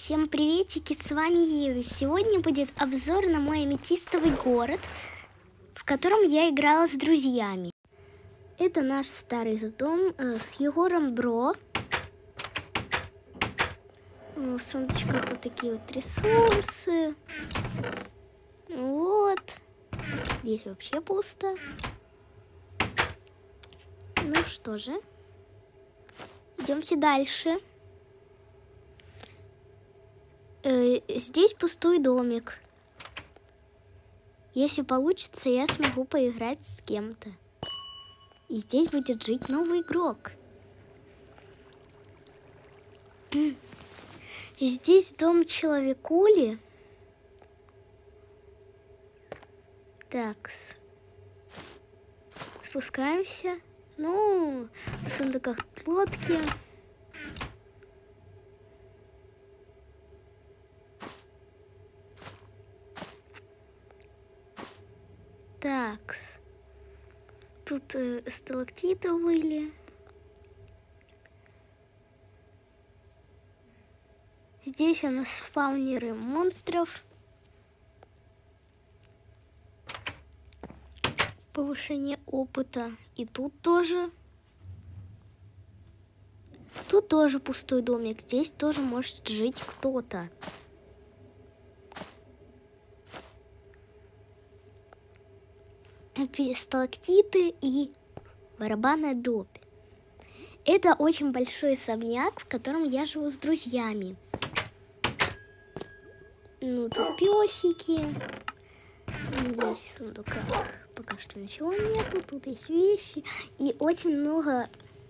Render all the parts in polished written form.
Всем приветики, с вами Ева. Сегодня будет обзор на мой аметистовый город, в котором я играла с друзьями. Это наш старый дом с Егором Бро. В сундучках вот такие вот ресурсы. Вот. Здесь вообще пусто. Ну что же. Идемте дальше. Здесь пустой домик. Если получится, я смогу поиграть с кем-то. И здесь будет жить новый игрок. Здесь дом человекули. Так. Спускаемся. Ну, в сундуках лодки. Такс. Тут сталактиты были. Здесь у нас спаунеры монстров. Повышение опыта. И тут тоже. Тут тоже пустой домик. Здесь тоже может жить кто-то. Сталактиты и барабанная дробь. Это очень большой особняк, в котором я живу с друзьями. Ну, тут песики. Здесь в сундуках пока что ничего нету. Тут есть вещи. И очень много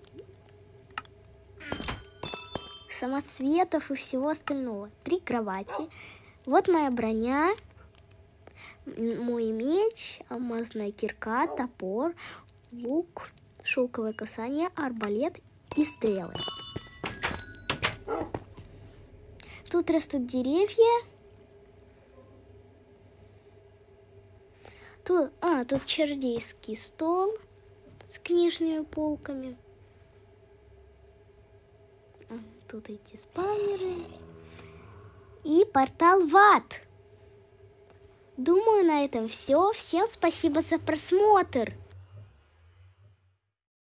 самоцветов и всего остального. 3 кровати. Вот моя броня. Мой меч, алмазная кирка, топор, лук, шелковое касание, арбалет и стрелы. Тут растут деревья. Тут чародейский стол с книжными полками. Тут эти спавнеры. И портал в ад. Думаю, на этом все. Всем спасибо за просмотр.